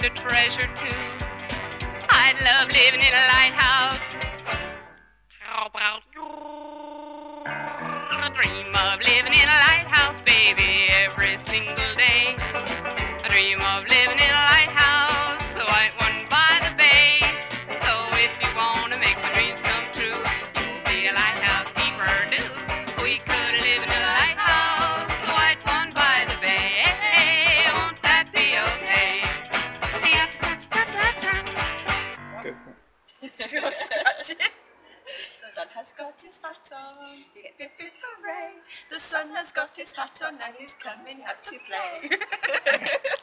a treasure too. I'd love living in a lighthouse. I dream of living in a lighthouse, baby, every single day. I dream of living in a lighthouse, a white one by the bay. So if you want to make my dreams come true, be a lighthouse keeper, do. We could live in a lighthouse, a white one by the bay. Won't that be okay? Go for it. The sun has got his hat on, you get pip pip hooray. The sun has got his hat on and he's coming out to play.